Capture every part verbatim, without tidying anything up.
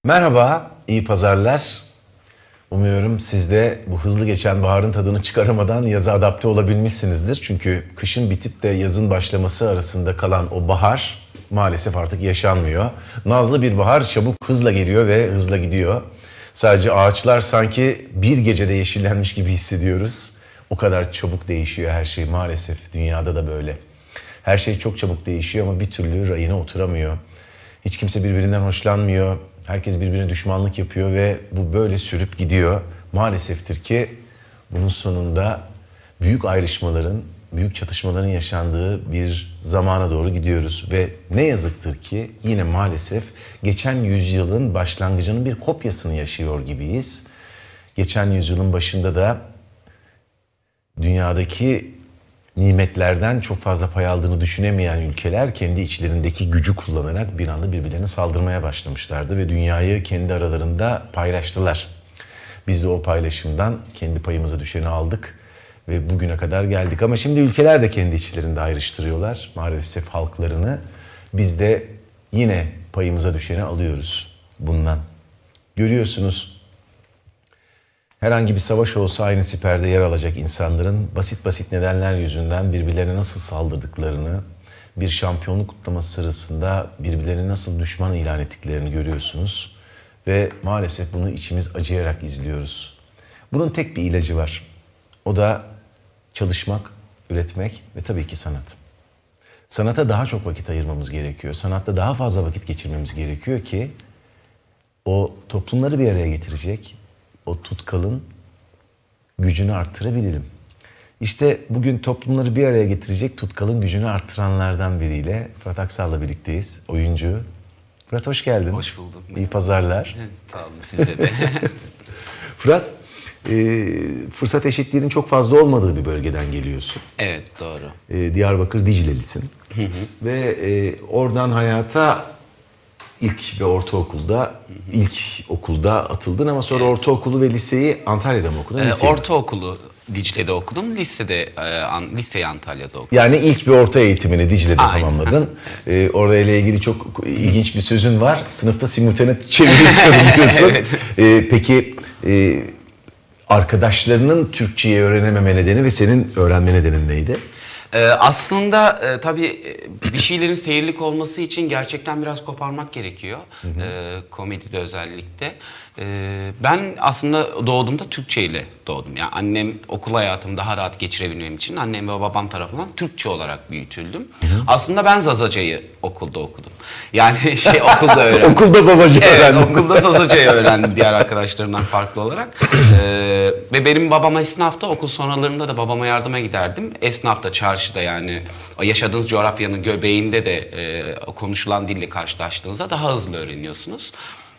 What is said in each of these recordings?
Merhaba, iyi pazarlar. Umuyorum siz de bu hızlı geçen baharın tadını çıkaramadan yaza adapte olabilmişsinizdir. Çünkü kışın bitip de yazın başlaması arasında kalan o bahar maalesef artık yaşanmıyor. Nazlı bir bahar çabuk hızla geliyor ve hızla gidiyor. Sadece ağaçlar sanki bir gecede yeşillenmiş gibi hissediyoruz. O kadar çabuk değişiyor her şey maalesef, dünyada da böyle. Her şey çok çabuk değişiyor ama bir türlü rayına oturamıyor. Hiç kimse birbirinden hoşlanmıyor. Herkes birbirine düşmanlık yapıyor ve bu böyle sürüp gidiyor. Maaleseftir ki bunun sonunda büyük ayrışmaların, büyük çatışmaların yaşandığı bir zamana doğru gidiyoruz. Ve ne yazıktır ki yine maalesef geçen yüzyılın başlangıcının bir kopyasını yaşıyor gibiyiz. Geçen yüzyılın başında da dünyadaki nimetlerden çok fazla pay aldığını düşünemeyen ülkeler kendi içlerindeki gücü kullanarak bir anda birbirlerine saldırmaya başlamışlardı ve dünyayı kendi aralarında paylaştılar. Biz de o paylaşımdan kendi payımıza düşeni aldık ve bugüne kadar geldik. Ama şimdi ülkeler de kendi içlerinde ayrıştırıyorlar maalesef halklarını. Biz de yine payımıza düşeni alıyoruz bundan. Görüyorsunuz, herhangi bir savaş olsa aynı siperde yer alacak insanların basit basit nedenler yüzünden birbirlerine nasıl saldırdıklarını, bir şampiyonluk kutlaması sırasında birbirlerini nasıl düşman ilan ettiklerini görüyorsunuz. Ve maalesef bunu içimiz acıyarak izliyoruz. Bunun tek bir ilacı var. O da çalışmak, üretmek ve tabii ki sanat. Sanata daha çok vakit ayırmamız gerekiyor. Sanatta daha fazla vakit geçirmemiz gerekiyor ki o toplumları bir araya getirecek, o tutkalın gücünü arttırabilirim. İşte bugün toplumları bir araya getirecek tutkalın gücünü arttıranlardan biriyle Fırat Aksal'la birlikteyiz. Oyuncu. Fırat hoş geldin. Hoş bulduk. İyi pazarlar. Sağ olun size de. Fırat, e, fırsat eşitliğinin çok fazla olmadığı bir bölgeden geliyorsun. Evet, doğru. E, Diyarbakır Dicle'lisin. Hı hı. Ve e, oradan hayata İlk ve ortaokulda, hı hı. ilk okulda atıldın ama sonra evet. ortaokulu ve liseyi Antalya'da mı okudun? Ee, ortaokulu Dicle'de okudum, lisede e, an, liseyi Antalya'da okudum. Yani ilk ve orta eğitimini Dicle'de Aynen. tamamladın. Evet. Ee, orada ile ilgili çok ilginç bir sözün var. Sınıfta simultane çeviriyorum diyorsun. Evet. Ee, peki e, arkadaşlarının Türkçeyi öğrenememe nedeni ve senin öğrenme nedenin neydi? Ee, aslında e, tabii bir şeylerin seyirlik olması için gerçekten biraz koparmak gerekiyor. Hı hı. E, komedide özellikle. E, ben aslında doğduğumda Türkçe ile doğdum. Yani annem okul hayatımı daha rahat geçirebilmem için annem ve babam tarafından Türkçe olarak büyütüldüm. Hı hı. Aslında ben Zazaca'yı okulda okudum. Yani şey okulda öğrendim. Okulda Zazaca'yı evet, öğrendim. Okulda Zazaca'yı öğrendim diğer arkadaşlarımdan farklı olarak. E, ve benim babam esnafta, okul sonralarında da babama yardıma giderdim. Esnafta, çarşıda yani yaşadığınız coğrafyanın göbeğinde de e, konuşulan dille karşılaştığınızda daha hızlı öğreniyorsunuz.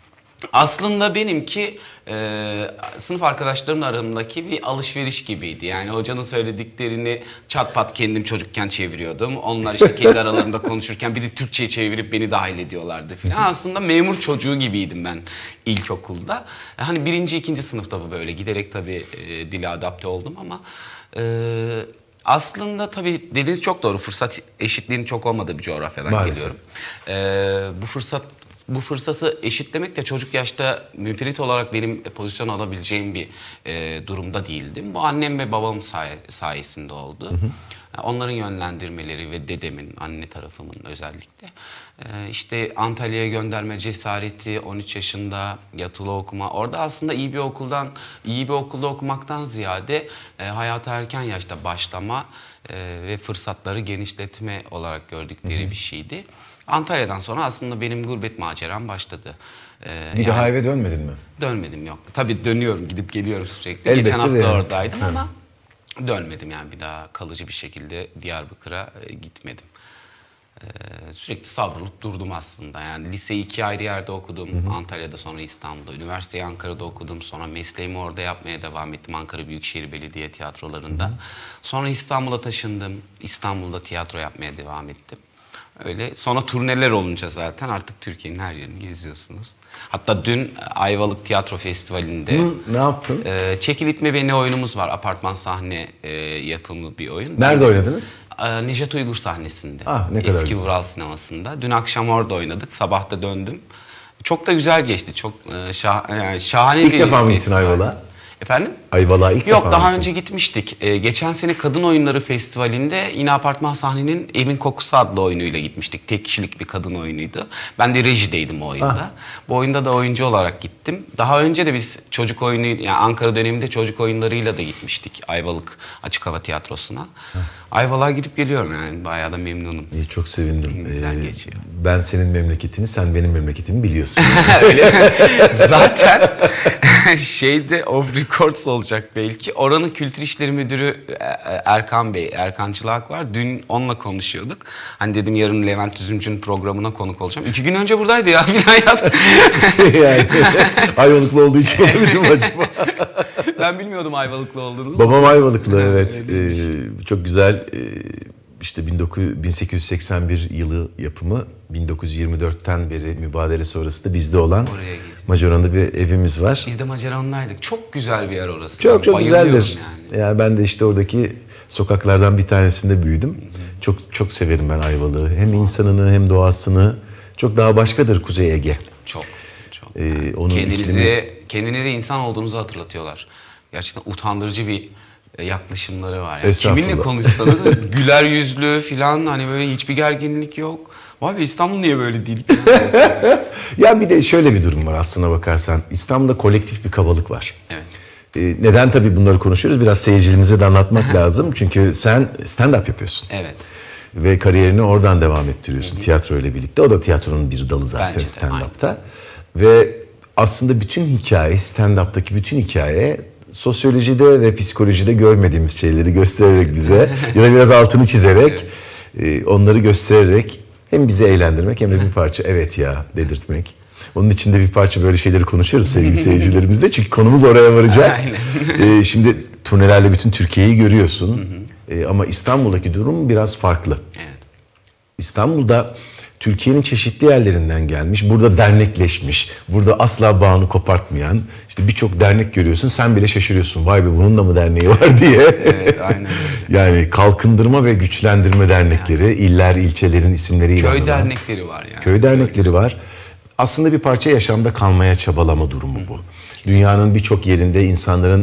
Aslında benimki e, sınıf arkadaşlarımla aramdaki bir alışveriş gibiydi. Yani hocanın söylediklerini çat pat kendim çocukken çeviriyordum. Onlar işte kendi aralarında konuşurken bir de Türkçe'ye çevirip beni dahil ediyorlardı falan. Aslında memur çocuğu gibiydim ben ilkokulda. Hani birinci, ikinci sınıfta bu böyle. Giderek tabii e, dile adapte oldum ama... E, Aslında tabii dediğiniz çok doğru. Fırsat eşitliğinin çok olmadığı bir coğrafyadan Maalesef. geliyorum. Ee, bu fırsat bu fırsatı eşitlemek de çocuk yaşta münferit olarak benim pozisyon alabileceğim bir e, durumda değildim. Bu annem ve babam say sayesinde oldu. Hı hı. Onların yönlendirmeleri ve dedemin, anne tarafımın özellikle. Ee, işte Antalya'ya gönderme cesareti, on üç yaşında yatılı okuma. Orada aslında iyi bir okuldan, iyi bir okulda okumaktan ziyade e, hayata erken yaşta başlama e, ve fırsatları genişletme olarak gördükleri Hı-hı. bir şeydi. Antalya'dan sonra aslında benim gurbet maceram başladı. Ee, bir yani, daha eve dönmedin mi? Dönmedim, yok. Tabii dönüyorum, gidip geliyorum sürekli. Elbette Geçen hafta yani. oradaydım Hı. ama dönmedim yani bir daha kalıcı bir şekilde Diyarbakır'a e, gitmedim. Ee, sürekli savrulup durdum aslında. Yani liseyi iki ayrı yerde okudum. Hı hı. Antalya'da, sonra İstanbul'da. Üniversiteyi Ankara'da okudum. Sonra mesleğimi orada yapmaya devam ettim. Ankara Büyükşehir Belediye Tiyatroları'nda. Hı hı. Sonra İstanbul'a taşındım. İstanbul'da tiyatro yapmaya devam ettim. Öyle. Sonra turneler olunca zaten artık Türkiye'nin her yerini geziyorsunuz. Hatta dün Ayvalık Tiyatro Festivali'nde Hı, ne yaptın? E, Çekil İtme Beni oyunumuz var. Apartman sahne e, yapımı bir oyun. Nerede ben, oynadınız? E, Nejat Uygur sahnesinde. Ah, ne kadar Eski güzel. Vural sinemasında. Dün akşam orada oynadık. Sabah da döndüm. Çok da güzel geçti. Çok e, şah, yani şahane İlk bir defa mı gittin festival. Ayvalık'a? Efendim? Ayvalık'a ilk Yok defa daha mı önce gitmiştik. Ee, geçen sene Kadın Oyunları Festivali'nde yine Apartman Sahne'nin Evin Kokusu adlı oyunuyla gitmiştik. Tek kişilik bir kadın oyunuydu. Ben de rejideydim o oyunda. Ah. Bu oyunda da oyuncu olarak gittim. Daha önce de biz çocuk oyunu, yani Ankara döneminde çocuk oyunlarıyla da gitmiştik Ayvalık Açık Hava Tiyatrosu'na. Ayvalık'a gidip geliyorum yani, bayağı da memnunum. İyi, çok sevindim. Güzel Ee, geçiyor. Ben senin memleketini, sen benim memleketimi biliyorsun. Öyle mi? Zaten şeyde off records olacak belki. Oranın Kültür İşleri Müdürü Erkan Bey, Erkan Çılak var. Dün onunla konuşuyorduk. Hani dedim yarın Levent Üzümcü'nün programına konuk olacağım. İki gün önce buradaydı ya filan yaptı. Yani Ayvalıklı olduğu için olabilir mi acaba? Ben bilmiyordum Ayvalıklı olduğunuzu. Babam Ayvalıklı, evet. Ee, çok güzel. Ee, işte bin sekiz yüz seksen bir yılı yapımı, bin dokuz yüz yirmi dörtten beri mübadele sonrası da bizde olan Macaron'da bir evimiz var. Biz de Macaron'daydık. Çok güzel bir yer orası. Çok çok güzeldir. Yani. Yani ben de işte oradaki sokaklardan bir tanesinde büyüdüm. Hı hı. Çok çok severim ben Ayvalık'ı. Hem insanını hem doğasını. Çok daha başkadır Kuzey Ege. Çok. çok. Ee, yani onun kendinizi iklimi... kendinizi insan olduğunuzu hatırlatıyorlar. Gerçekten utandırıcı bir yaklaşımları var. Yani kiminle konuşsanız güler yüzlü filan, hani böyle hiçbir gerginlik yok. Abi İstanbul niye böyle değil? Ya bir de şöyle bir durum var aslına bakarsan. İstanbul'da kolektif bir kabalık var. Evet. Ee, neden tabii bunları konuşuyoruz? Biraz seyircilerimize de anlatmak lazım. Çünkü sen stand-up yapıyorsun. Evet. Ve kariyerini oradan devam ettiriyorsun, hı hı, tiyatro ile birlikte. O da tiyatronun bir dalı zaten stand-up'ta. Ve aslında bütün hikaye, stand-up'taki bütün hikaye sosyolojide ve psikolojide görmediğimiz şeyleri göstererek bize ya da biraz altını çizerek, evet, onları göstererek hem bizi eğlendirmek hem de bir parça evet ya dedirtmek. Onun için de bir parça böyle şeyleri konuşuyoruz sevgili seyircilerimizle. Çünkü konumuz oraya varacak. ee, şimdi turnelerle bütün Türkiye'yi görüyorsun. Hı hı. Ee, ama İstanbul'daki durum biraz farklı. Evet. İstanbul'da Türkiye'nin çeşitli yerlerinden gelmiş, burada dernekleşmiş, burada asla bağını kopartmayan, işte birçok dernek görüyorsun, sen bile şaşırıyorsun. Vay be, bunun da mı derneği var diye. Evet, aynen öyle. Yani kalkındırma ve güçlendirme dernekleri, yani iller, ilçelerin isimleriyle. Köy dernekleri var yani. Köy dernekleri var. Aslında bir parça yaşamda kalmaya çabalama durumu bu. Dünyanın birçok yerinde insanların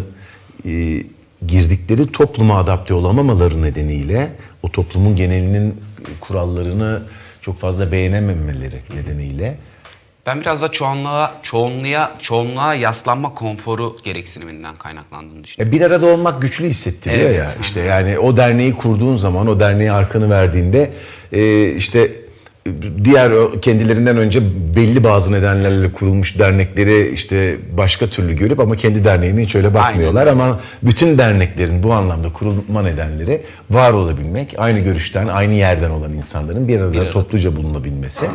e, girdikleri topluma adapte olamamaları nedeniyle o toplumun genelinin kurallarını çok fazla beğenememeleri nedeniyle. Ben biraz da çoğunluğa, çoğunluğa, çoğunluğa yaslanma konforu gereksiniminden kaynaklandığını düşünüyorum. Bir arada olmak güçlü hissettiriyor, evet, ya. İşte yani o derneği kurduğun zaman, o derneğe arkanı verdiğinde e, işte diğer kendilerinden önce belli bazı nedenlerle kurulmuş dernekleri işte başka türlü görüp ama kendi derneğine hiç öyle bakmıyorlar. Aynen. Ama bütün derneklerin bu anlamda kurulma nedenleri var olabilmek, aynı görüşten, aynı yerden olan insanların bir arada, bir arada. topluca bulunabilmesi.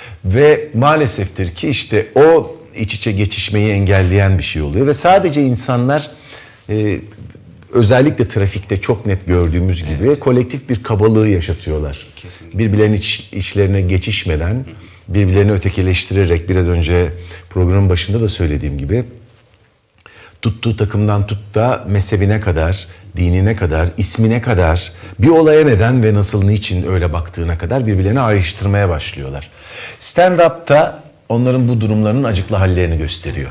Ve maaleseftir ki işte o iç içe geçişmeyi engelleyen bir şey oluyor ve sadece insanlar e, özellikle trafikte çok net gördüğümüz gibi, evet, kolektif bir kabalığı yaşatıyorlar. Kesinlikle. Birbirlerinin iç, içlerine geçişmeden, hı hı, birbirlerini ötekileştirerek, biraz önce programın başında da söylediğim gibi, tuttuğu takımdan tut da mezhebine kadar, dinine kadar, ismine kadar, bir olaya neden ve nasıl, niçin öyle baktığına kadar birbirlerini ayrıştırmaya başlıyorlar. Stand-up'ta onların bu durumlarının acıklı hallerini gösteriyor.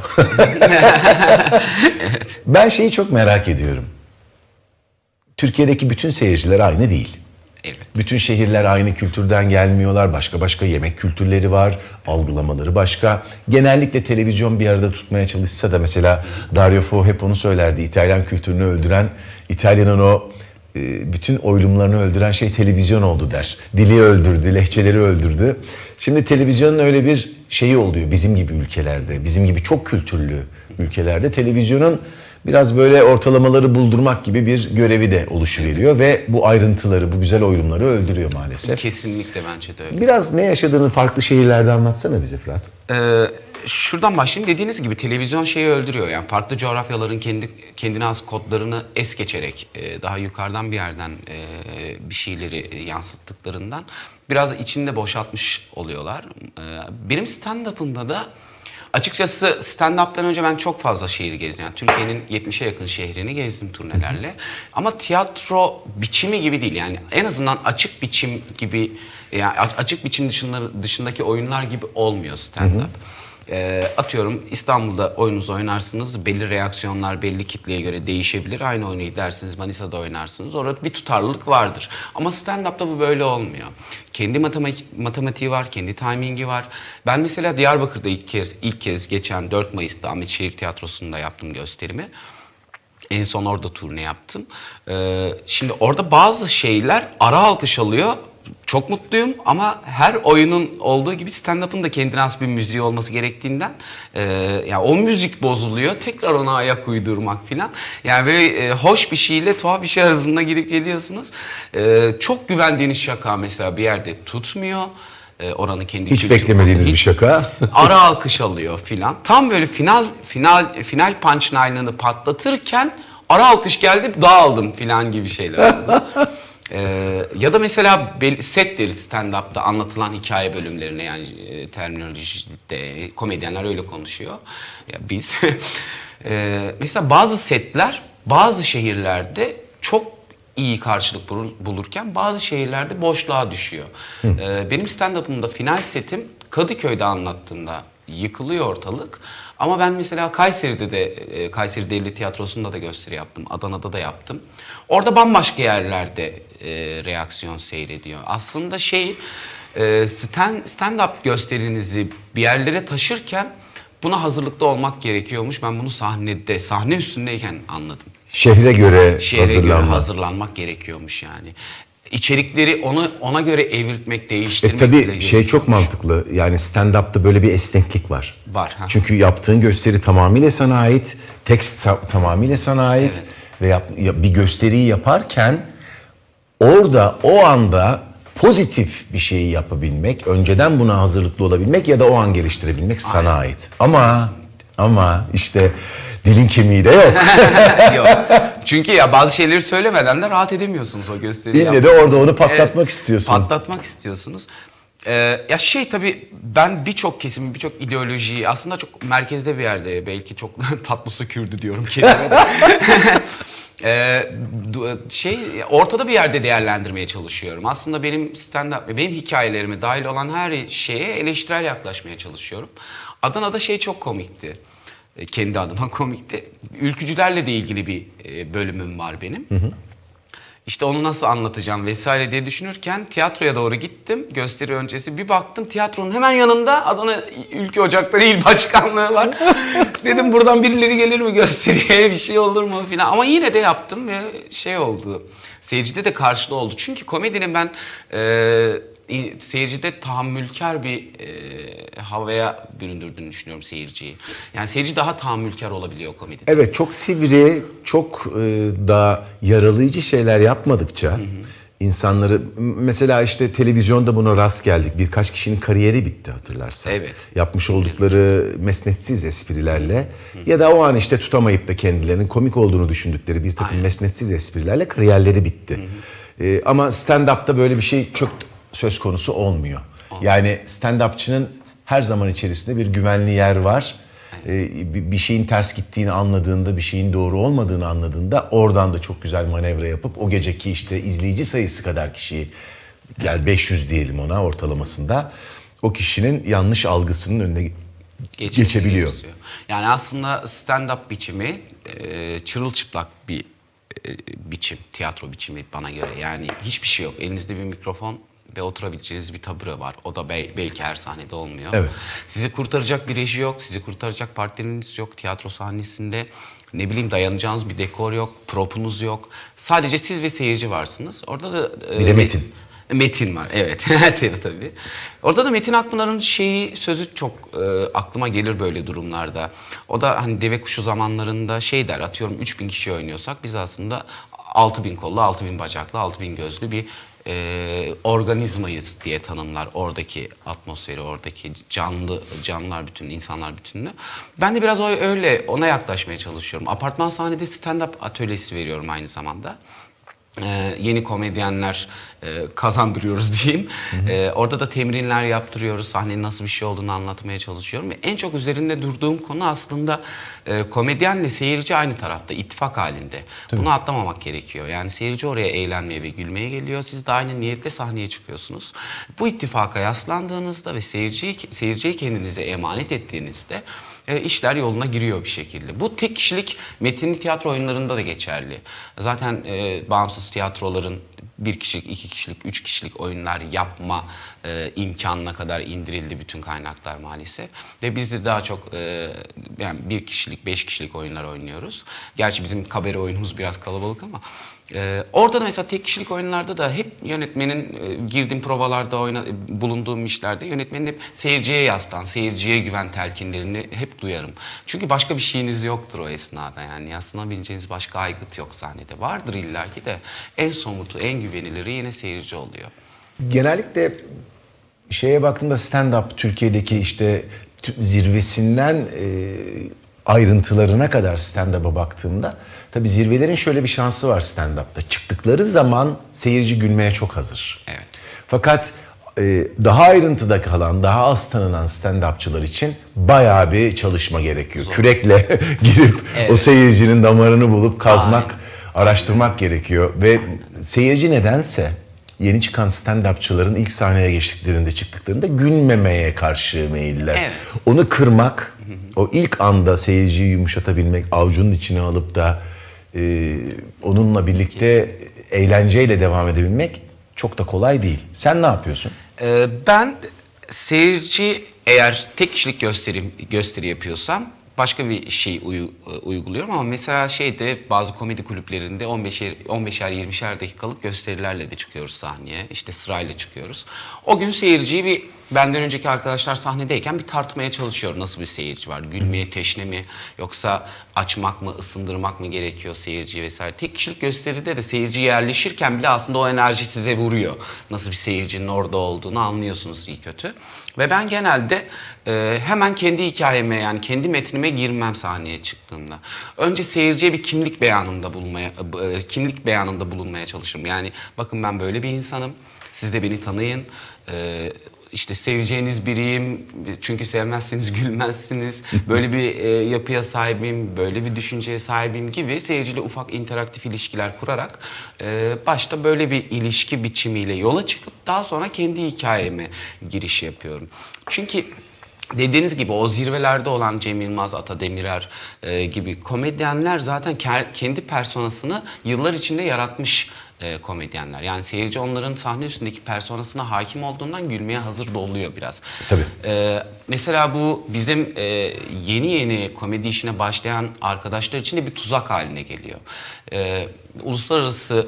Ben şeyi çok merak ediyorum. Türkiye'deki bütün seyirciler aynı değil. Evet. Bütün şehirler aynı kültürden gelmiyorlar. Başka başka yemek kültürleri var. Algılamaları başka. Genellikle televizyon bir arada tutmaya çalışsa da, mesela Dario Fo hep onu söylerdi. İtalyan kültürünü öldüren, İtalya'nın o e, bütün oylumlarını öldüren şey televizyon oldu der. Dili öldürdü, lehçeleri öldürdü. Şimdi televizyonun öyle bir şeyi oluyor bizim gibi ülkelerde. Bizim gibi çok kültürlü ülkelerde televizyonun biraz böyle ortalamaları buldurmak gibi bir görevi de oluşuveriyor ve bu ayrıntıları, bu güzel oyunları öldürüyor maalesef. Kesinlikle, bence de öyle. Biraz ne yaşadığını farklı şehirlerde anlatsana bize Fırat. Ee, şuradan başlayayım. Dediğiniz gibi televizyon şeyi öldürüyor. Yani farklı coğrafyaların kendi kendine has kodlarını es geçerek e, daha yukarıdan bir yerden e, bir şeyleri yansıttıklarından biraz içinde boşaltmış oluyorlar. E, benim stand-up'ımda da açıkçası stand-up'tan önce ben çok fazla şehir gezdim. Yani Türkiye'nin yetmişe yakın şehrini gezdim turnelerle. Hı hı. Ama tiyatro biçimi gibi değil. Yani en azından açık biçim gibi, yani açık biçim dışında, dışındaki oyunlar gibi olmuyor stand-up. Hı hı. E, atıyorum İstanbul'da oyununuzu oynarsınız. Belli reaksiyonlar belli kitleye göre değişebilir. Aynı oyunu gidersiniz Manisa'da oynarsınız. Orada bir tutarlılık vardır. Ama stand-up'ta bu böyle olmuyor. Kendi matematik, matematiği var, kendi timingi var. Ben mesela Diyarbakır'da ilk kez, ilk kez geçen dört Mayıs'ta Ahmet Şehir Tiyatrosu'nda yaptım gösterimi. En son orada turne yaptım. Ee, şimdi orada bazı şeyler ara alkış alıyor. Çok mutluyum ama her oyunun olduğu gibi stand-up'ın da kendine has bir müziği olması gerektiğinden e, yani o müzik bozuluyor. Tekrar ona ayak uydurmak falan. Yani böyle e, hoş bir şeyle tuhaf bir şey arasında gidip geliyorsunuz. E, çok güvendiğiniz şaka mesela bir yerde tutmuyor. E, oranın kendi hiç beklemediğiniz hiç, bir şaka. Ara alkış alıyor filan. Tam böyle final final final punchline'ını patlatırken ara alkış geldi dağıldım filan gibi şeyler oldu. Ee, ya da mesela set deriz stand-up'ta anlatılan hikaye bölümlerine yani e, terminolojide komedyenler öyle konuşuyor. Ya biz ee, mesela bazı setler bazı şehirlerde çok iyi karşılık bulurken bazı şehirlerde boşluğa düşüyor. Ee, benim stand-up'ımda final setim Kadıköy'de anlattığımda yıkılıyor ortalık. Ama ben mesela Kayseri'de de, Kayseri Devlet Tiyatrosu'nda da gösteri yaptım. Adana'da da yaptım. Orada bambaşka yerlerde e, reaksiyon seyrediyor. Aslında şey, e, stand, stand-up gösterinizi bir yerlere taşırken buna hazırlıklı olmak gerekiyormuş. Ben bunu sahnede, sahne üstündeyken anladım. Şehre göre Şehre hazırlanmak. göre hazırlanmak gerekiyormuş yani. İçerikleri onu ona göre evirtmek, değiştirmek. E tabii şey çok mantıklı. Yani stand-up'ta böyle bir esneklik var. Var. Ha. Çünkü yaptığın gösteri tamamıyla sana ait, tekst tamamıyla sana ait evet. Ve yap, bir gösteriyi yaparken orada o anda pozitif bir şeyi yapabilmek, önceden buna hazırlıklı olabilmek ya da o an geliştirebilmek sana Aynen. ait. Ama ama işte dilin kemiği de yok. Yok. Çünkü ya bazı şeyleri söylemeden de rahat edemiyorsunuz o gösteriyi. Yine de orada onu patlatmak evet, istiyorsun. Patlatmak istiyorsunuz. Ee, ya şey tabii ben birçok kesim, birçok ideolojiyi aslında çok merkezde bir yerde belki çok tatlısı Kürdü diyorum kendime de. Ee, şey ortada bir yerde değerlendirmeye çalışıyorum. Aslında benim stand-up, benim hikayelerime dahil olan her şeye eleştirel yaklaşmaya çalışıyorum. Adana'da şey çok komikti. Kendi adıma komikti. Ülkücülerle de ilgili bir bölümüm var benim. Hı hı. İşte onu nasıl anlatacağım vesaire diye düşünürken tiyatroya doğru gittim. Gösteri öncesi bir baktım tiyatronun hemen yanında Adana Ülke Ocakları İl Başkanlığı var. Dedim buradan birileri gelir mi gösteriye bir şey olur mu falan. Ama yine de yaptım ve şey oldu. Seyircide de karşılığı oldu. Çünkü komedinin ben e, seyircide tahammülkar bir e, havaya büründürdüğünü düşünüyorum seyirciyi. Yani seyirci daha tahammülkar olabiliyor komedide. Evet, çok sivri, çok e, daha yaralayıcı şeyler yapmadıkça hı hı. insanları, mesela işte televizyonda buna rast geldik. Birkaç kişinin kariyeri bitti hatırlarsan. Evet. Yapmış oldukları mesnetsiz esprilerle hı hı. ya da o an işte tutamayıp da kendilerinin komik olduğunu düşündükleri bir takım Aynen. mesnetsiz esprilerle kariyerleri bitti. Hı hı. E, ama stand-up'ta böyle bir şey çok söz konusu olmuyor. Olmuyor. Yani stand-upçının her zaman içerisinde bir güvenli yer var. Ee, bir şeyin ters gittiğini anladığında, bir şeyin doğru olmadığını anladığında oradan da çok güzel manevra yapıp o geceki işte izleyici sayısı kadar kişiyi, yani beş yüz diyelim ona ortalamasında, o kişinin yanlış algısının önüne geçebiliyor. Yani aslında stand-up biçimi e, çırılçıplak bir e, biçim, tiyatro biçimi bana göre. Yani hiçbir şey yok. Elinizde bir mikrofon ve oturabileceğiniz bir tabure var. O da be- belki her sahnede olmuyor. Evet. Sizi kurtaracak bir reji yok, sizi kurtaracak partneriniz yok. Tiyatro sahnesinde ne bileyim dayanacağınız bir dekor yok, propunuz yok. Sadece siz ve seyirci varsınız. Orada da bir e, de metin. Metin var, evet. Tabii. Orada da Metin Akpınar'ın şeyi, sözü çok e, aklıma gelir böyle durumlarda. O da hani deve kuşu zamanlarında şey der, atıyorum üç bin kişi oynuyorsak biz aslında altı bin kollu, altı bin bacaklı, altı bin gözlü bir e, organizmayız diye tanımlar oradaki atmosferi, oradaki canlı canlılar bütünü, insanlar bütününü. Ben de biraz öyle ona yaklaşmaya çalışıyorum. Apartman sahnede stand-up atölyesi veriyorum aynı zamanda. Ee, yeni komedyenler e, kazandırıyoruz diyeyim. Hı hı. Ee, orada da temrinler yaptırıyoruz. Sahnenin nasıl bir şey olduğunu anlatmaya çalışıyorum. Ve en çok üzerinde durduğum konu aslında e, komedyenle seyirci aynı tarafta, ittifak halinde. Tabii. Bunu atlamamak gerekiyor. Yani seyirci oraya eğlenmeye ve gülmeye geliyor. Siz de aynı niyetle sahneye çıkıyorsunuz. Bu ittifaka yaslandığınızda ve seyirciyi, seyirciyi kendinize emanet ettiğinizde E, işler yoluna giriyor bir şekilde. Bu tek kişilik metinli tiyatro oyunlarında da geçerli. Zaten e, bağımsız tiyatroların bir kişilik, iki kişilik, üç kişilik oyunlar yapma e, imkanına kadar indirildi bütün kaynaklar maalesef. Ve biz de daha çok e, yani bir kişilik, beş kişilik oyunlar oynuyoruz. Gerçi bizim kabare oyunumuz biraz kalabalık ama Ee, orada da mesela tek kişilik oyunlarda da hep yönetmenin e, girdiğim provalarda oyna, bulunduğum işlerde yönetmenin hep seyirciye yaslan, seyirciye güven telkinlerini hep duyarım. Çünkü başka bir şeyiniz yoktur o esnada, yani yaslanabileceğiniz başka aygıt yok sahnede. Vardır illaki de en somutu, en güveniliri yine seyirci oluyor. Genellikle şeye baktığımda stand-up Türkiye'deki işte zirvesinden e, ayrıntılarına kadar stand-up'a baktığımda tabii zirvelerin şöyle bir şansı var stand-up'ta. Çıktıkları zaman seyirci gülmeye çok hazır. Evet. Fakat e, daha ayrıntıda kalan, daha az tanınan stand-upçılar için bayağı bir çalışma gerekiyor. Zor. Kürekle girip evet. o seyircinin damarını bulup kazmak, Aynen. araştırmak Aynen. gerekiyor. Ve Aynen. seyirci nedense yeni çıkan stand-upçıların ilk sahneye geçtiklerinde, çıktıklarında gülmemeye karşı meyiller. Evet. Onu kırmak, hı hı. o ilk anda seyirciyi yumuşatabilmek, avucunun içine alıp da e, onunla birlikte Kesin. eğlenceyle devam edebilmek çok da kolay değil. Sen ne yapıyorsun? Ee, ben seyirci eğer tek kişilik gösteri, gösteri yapıyorsam başka bir şey uy- uyguluyorum ama mesela şeyde bazı komedi kulüplerinde on beşer on beşer yirmişer dakikalık gösterilerle de çıkıyoruz sahneye. İşte sırayla çıkıyoruz. O gün seyirciyi bir benden önceki arkadaşlar sahnedeyken bir tartmaya çalışıyor. Nasıl bir seyirci var? Gülmeye teşne mi? Yoksa açmak mı, ısındırmak mı gerekiyor seyirciyi vesaire. Tek kişilik gösteride de seyirci yerleşirken bile aslında o enerji size vuruyor. Nasıl bir seyircinin orada olduğunu anlıyorsunuz iyi kötü. Ve ben genelde e, hemen kendi hikayeme, yani kendi metnime girmem sahneye çıktığımda. Önce seyirciye bir kimlik beyanında bulunmaya, e, kimlik beyanında bulunmaya çalışırım. Yani bakın ben böyle bir insanım. Siz de beni tanıyın. E, İşte seveceğiniz biriyim, çünkü sevmezseniz gülmezsiniz. Böyle bir e, yapıya sahibim, böyle bir düşünceye sahibim gibi seyirciyle ufak interaktif ilişkiler kurarak e, başta böyle bir ilişki biçimiyle yola çıkıp daha sonra kendi hikayeme giriş yapıyorum. Çünkü dediğiniz gibi o zirvelerde olan Cem Yılmaz, Ata Demirer e, gibi komedyenler zaten kendi personasını yıllar içinde yaratmış e, komedyenler. Yani seyirci onların sahne üstündeki personasına hakim olduğundan gülmeye hazır da oluyor biraz. Tabii. E, mesela bu bizim e, yeni yeni komedi işine başlayan arkadaşlar için de bir tuzak haline geliyor. E, uluslararası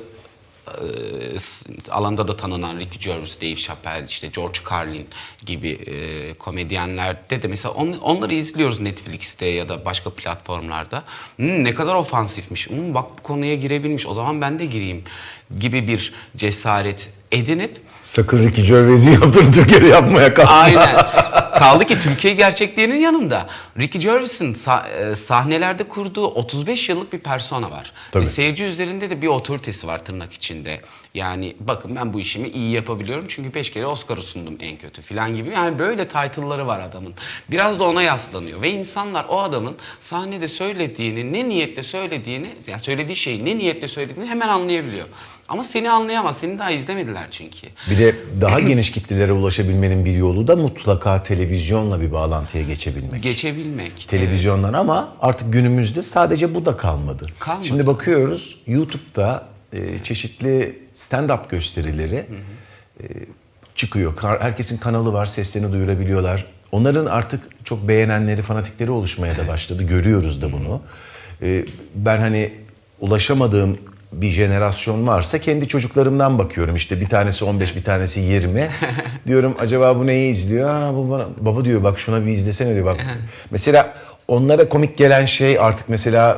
alanda da tanınan Ricky Gervais, Dave Chappelle, işte George Carlin gibi e, komedyenlerde de mesela on, onları izliyoruz Netflix'te ya da başka platformlarda. Hmm, ne kadar ofansifmiş. Hmm, bak bu konuya girebilmiş. O zaman ben de gireyim gibi bir cesaret edinip sakın Ricky Gervais'i yaptın Türkiye'de yapmaya kalma. Aynen. Kaldı ki Türkiye gerçekliğinin yanında Ricky Gervais'in sah- sahnelerde kurduğu otuz beş yıllık bir persona var. Tabii. Ve seyirci üzerinde de bir otoritesi var tırnak içinde. Yani bakın ben bu işimi iyi yapabiliyorum çünkü beş kere Oscar'ı sundum en kötü falan gibi. Yani böyle title'ları var adamın. Biraz da ona yaslanıyor ve insanlar o adamın sahnede söylediğini, ne niyetle söylediğini, yani söylediği şeyi ne niyetle söylediğini hemen anlayabiliyor. Ama seni anlayamaz. Seni daha izlemediler çünkü. Bir de daha geniş kitlelere ulaşabilmenin bir yolu da mutlaka televizyonla bir bağlantıya geçebilmek. Geçebilmek. Televizyondan evet. Ama artık günümüzde sadece bu da kalmadı. Kalmadı. Şimdi bakıyoruz YouTube'da e, çeşitli stand-up gösterileri hı hı. E, çıkıyor. Herkesin kanalı var, seslerini duyurabiliyorlar. Onların artık çok beğenenleri, fanatikleri oluşmaya da başladı. Görüyoruz da bunu. E, ben hani ulaşamadığım bir jenerasyon varsa kendi çocuklarımdan bakıyorum. İşte bir tanesi on beş, bir tanesi yirmi. Diyorum acaba bu neyi izliyor? Ha, bu bana, baba diyor bak şuna bir izlesene diyor bak. Mesela onlara komik gelen şey artık mesela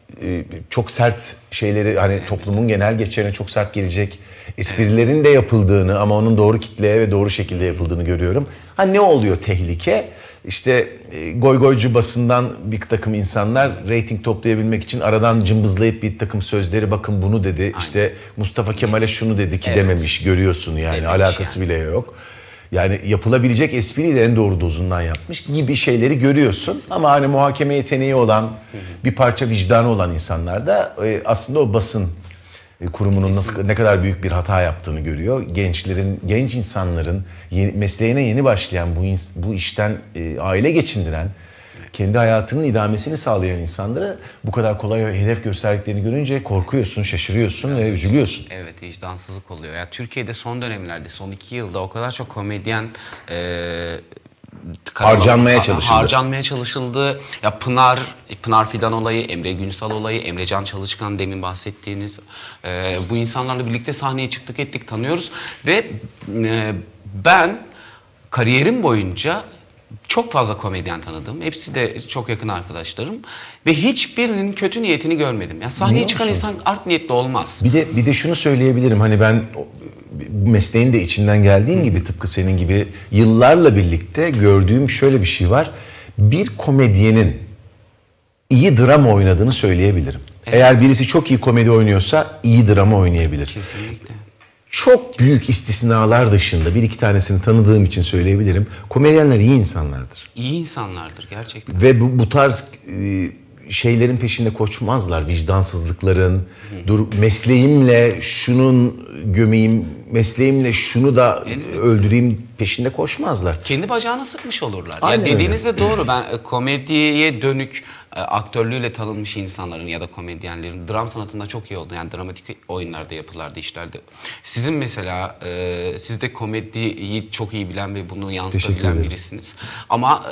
e, çok sert şeyleri hani toplumun genel geçerine çok sert gelecek esprilerin de yapıldığını ama onun doğru kitleye ve doğru şekilde yapıldığını görüyorum. Ha ne oluyor tehlike? İşte e, goygoycu basından bir takım insanlar reyting toplayabilmek için aradan cımbızlayıp bir takım sözleri bakın bunu dedi. Aynen. İşte Mustafa Kemal'e şunu dedi ki evet. dememiş görüyorsun yani dememiş alakası yani. Bile yok. Yani yapılabilecek espriyi de en doğru dozundan yapmış gibi şeyleri görüyorsun. Ama hani muhakeme yeteneği olan, bir parça vicdanı olan insanlar da aslında o basın kurumunun nasıl, ne kadar büyük bir hata yaptığını görüyor. Gençlerin, genç insanların yeni, mesleğine yeni başlayan, bu, bu işten e, aile geçindiren, kendi hayatının idamesini sağlayan insanlara bu kadar kolay hedef gösterdiklerini görünce korkuyorsun, şaşırıyorsun ve üzülüyorsun. Evet, vicdansızlık oluyor. Ya Türkiye'de son dönemlerde, son iki yılda o kadar çok komedyen e, harcanmaya çalışıldı. Harcanmaya çalışıldı. Ya Pınar, Pınar Fidan olayı, Emre Günsal olayı, Emrecan Çalışkan demin bahsettiğiniz e, bu insanlarla birlikte sahneye çıktık ettik, tanıyoruz ve e, ben kariyerim boyunca çok fazla komedyen tanıdım. Hepsi de çok yakın arkadaşlarım ve hiçbirinin kötü niyetini görmedim. Ya sahneye çıkan insan art niyetli olmaz. Bir de bir de şunu söyleyebilirim. Hani ben mesleğin de içinden geldiğim gibi tıpkı senin gibi yıllarla birlikte gördüğüm şöyle bir şey var. Bir komedyenin iyi drama oynadığını söyleyebilirim. Evet. Eğer birisi çok iyi komedi oynuyorsa iyi drama oynayabilir. Kesinlikle. Çok büyük istisnalar dışında bir iki tanesini tanıdığım için söyleyebilirim. Komedyenler iyi insanlardır. İyi insanlardır gerçekten. Ve bu, bu tarz e, şeylerin peşinde koşmazlar. Vicdansızlıkların, Hı. dur mesleğimle şunun gömeyim, mesleğimle şunu da evet. öldüreyim peşinde koşmazlar. Kendi bacağına sıkmış olurlar. Aynen ya dediğiniz de doğru. Ben e, komediye dönük e, aktörlüğüyle tanınmış insanların ya da komedyenlerin dram sanatında çok iyi oldu. Yani dramatik oyunlarda yapılardı, işlerde. Sizin mesela e, siz de komediyi çok iyi bilen ve bunu yansıtabilen birisiniz. Ama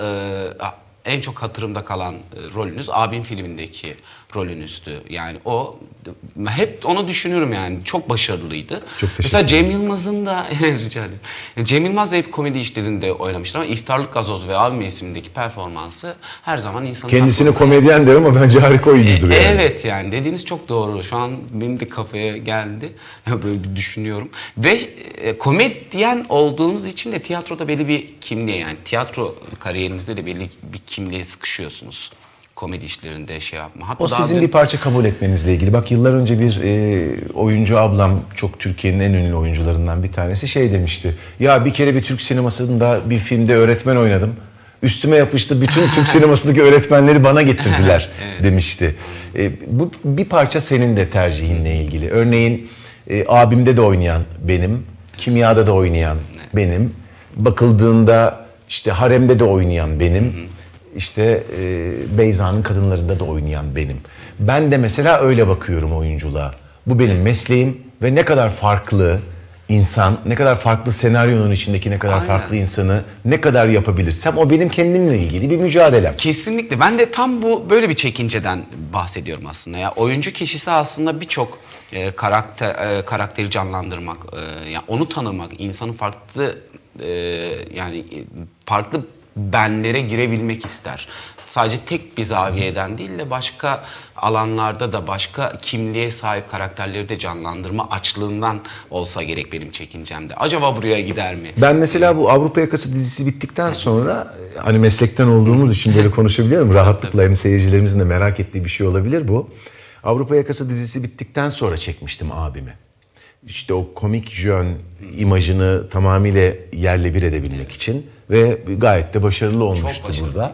e, en çok hatırımda kalan e, rolünüz abim filmindeki rolünüzdü. Yani o hep onu düşünüyorum yani çok başarılıydı. Çok mesela Cem Yılmaz'ın da rica ederim. Cem Yılmaz da hep komedi işlerinde oynamıştır ama İftarlık Gazoz ve Abim isimdeki performansı her zaman insanın kendisine komedyen der ama bence harika oyuncudur e, yani. Evet yani dediğiniz çok doğru. Şu an benim de kafaya geldi. Böyle bir düşünüyorum. Ve e, komedyen olduğunuz için de tiyatroda belli bir kimliğe yani tiyatro kariyerinizde de belli bir kimliğe sıkışıyorsunuz. Komedi işlerinde şey yapma. Hatta o sizin bir... bir parça kabul etmenizle ilgili. Bak yıllar önce bir e, oyuncu ablam, çok Türkiye'nin en ünlü oyuncularından bir tanesi şey demişti. Ya bir kere bir Türk sinemasında bir filmde öğretmen oynadım. Üstüme yapıştı, bütün Türk sinemasındaki öğretmenleri bana getirdiler evet. demişti. E, bu bir parça senin de tercihinle ilgili. Örneğin e, abimde de oynayan benim, kimyada da oynayan benim, bakıldığında işte haremde de oynayan benim. Hı hı. İşte e, Beyza'nın kadınlarında da oynayan benim. Ben de mesela öyle bakıyorum oyunculuğa. Bu benim mesleğim ve ne kadar farklı insan, ne kadar farklı senaryonun içindeki ne kadar Aynen. farklı insanı ne kadar yapabilirsem o benim kendimle ilgili bir mücadelem. Kesinlikle. Ben de tam bu böyle bir çekinceden bahsediyorum aslında. Ya oyuncu kişisi aslında birçok e, karakter e, karakteri canlandırmak, e, yani onu tanımak, insanın farklı e, yani farklı benlere girebilmek ister. Sadece tek bir zaviyeden değil de başka alanlarda da başka kimliğe sahip karakterleri de canlandırma açlığından olsa gerek benim çekincemde. Acaba buraya gider mi? Ben mesela bu Avrupa Yakası dizisi bittikten sonra hani meslekten olduğumuz için böyle konuşabiliyorum. Rahatlıkla hem seyircilerimizin de merak ettiği bir şey olabilir bu. Avrupa Yakası dizisi bittikten sonra çekmiştim abimi. İşte o komik jön imajını tamamıyla yerle bir edebilmek için ve gayet de başarılı olmuştu başarılı. Burada.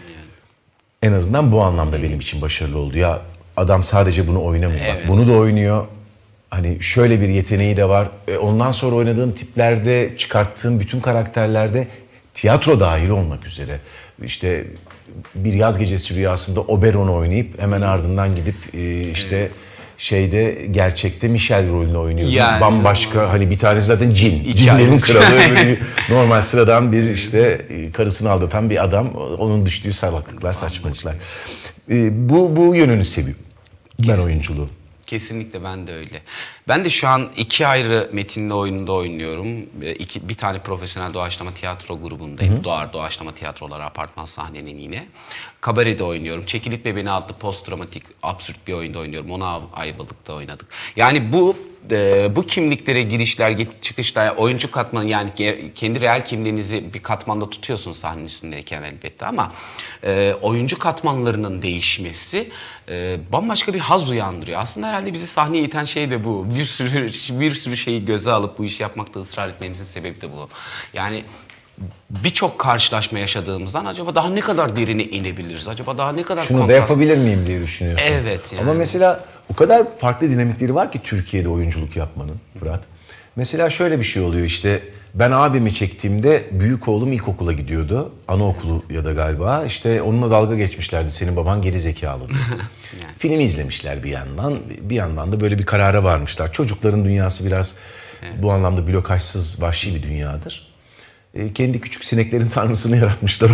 En azından bu anlamda benim için başarılı oldu. Ya adam sadece bunu oynamıyor. Evet. Bak, bunu da oynuyor. Hani şöyle bir yeteneği de var. Ondan sonra oynadığım tiplerde, çıkarttığım bütün karakterlerde tiyatro dahil olmak üzere. İşte Bir Yaz Gecesi Rüyası'nda Oberon'u oynayıp hemen ardından gidip işte evet. şeyde gerçekte Michel rolünü oynuyordu. Yani, bambaşka yani. Hani bir tanesi zaten cin. Cinlerin kralı. Öbürü normal sıradan bir işte karısını aldatan bir adam. Onun düştüğü salaklıklar, saçmalıklar. Ee, bu, bu yönünü seviyorum. Ben oyunculuğu. Kesinlikle ben de öyle. Ben de şu an iki ayrı metinli oyunda oynuyorum. İki, bir tane profesyonel doğaçlama tiyatro grubundayım. Hı hı. Doğar Doğaçlama Tiyatroları Apartman Sahne'nin yine. Kabarede oynuyorum. Çekilip ve Beni adlı post dramatik absürt bir oyunda oynuyorum. Onu Ayvalık'ta oynadık. Yani bu e, bu kimliklere girişler, çıkışlar, oyuncu katmanı, yani kendi reel kimliğinizi bir katmanda tutuyorsunuz sahnenin üstündeyken elbette, ama e, oyuncu katmanlarının değişmesi e, bambaşka bir haz uyandırıyor. Aslında herhalde bizi sahneye iten şey de bu. Bir sürü bir sürü şeyi göze alıp bu işi yapmakta ısrar etmemizin sebebi de bu. Yani birçok karşılaşma yaşadığımızdan acaba daha ne kadar derine inebiliriz? Acaba daha ne kadar şunu kontrast... da yapabilir miyim diye düşünüyorsun. Evet. Yani. Ama mesela o kadar farklı dinamikleri var ki Türkiye'de oyunculuk yapmanın Fırat. Mesela şöyle bir şey oluyor işte, ben abimi çektiğimde büyük oğlum ilkokula gidiyordu. Anaokulu ya da galiba. İşte onunla dalga geçmişlerdi. Senin baban geri zekalı diye. Yani. Filmi izlemişler bir yandan. Bir yandan da böyle bir karara varmışlar. Çocukların dünyası biraz evet. bu anlamda blokajsız, vahşi bir dünyadır. E, kendi küçük sineklerin tanrısını yaratmışlar